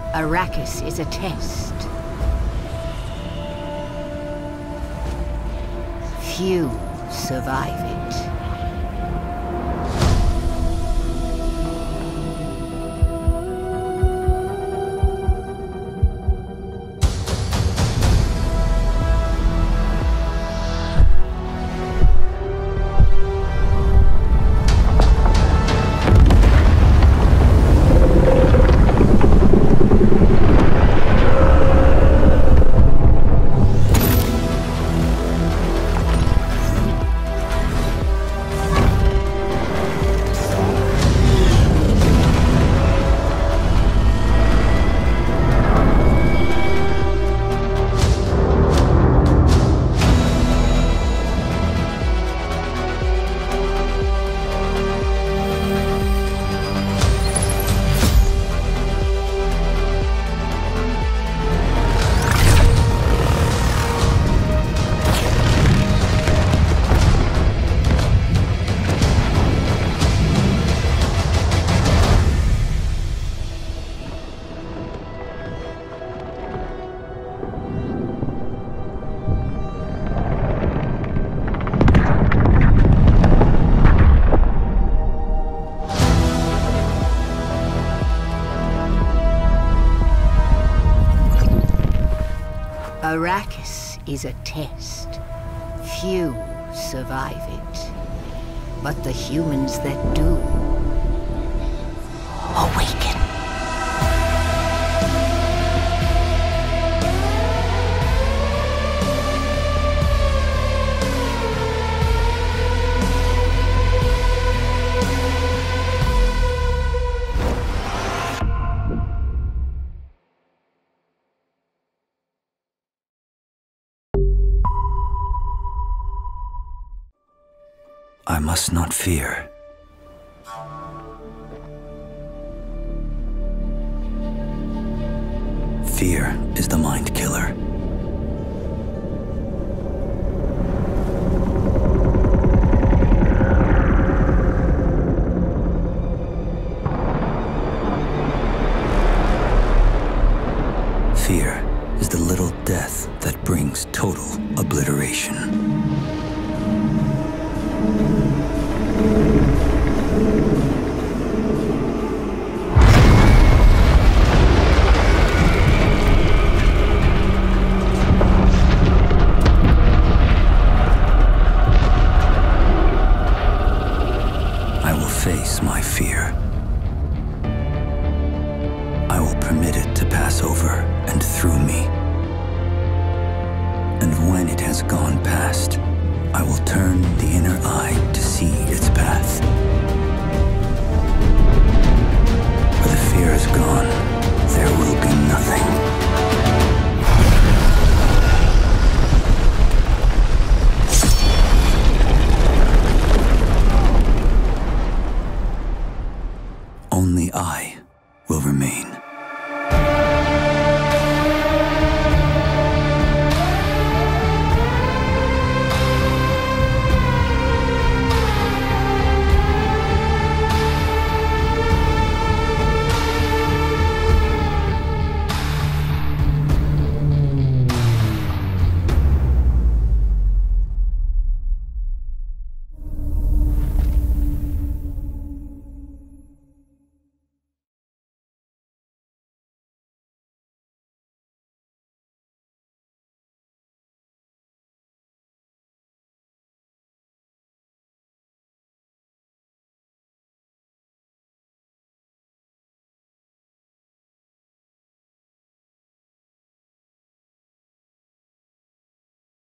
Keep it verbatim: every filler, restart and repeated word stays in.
Arrakis is a test. Few survive it. Arrakis is a test. Few survive it. But the humans that do awaken. I must not fear. Fear is the mind killer. Fear is the little death that brings total obliteration. I will face my fear. I will permit it to pass over and through me. And when it has gone past, I will turn the inner eye to see its path. Where the fear is gone, there will be nothing. Only I will remain.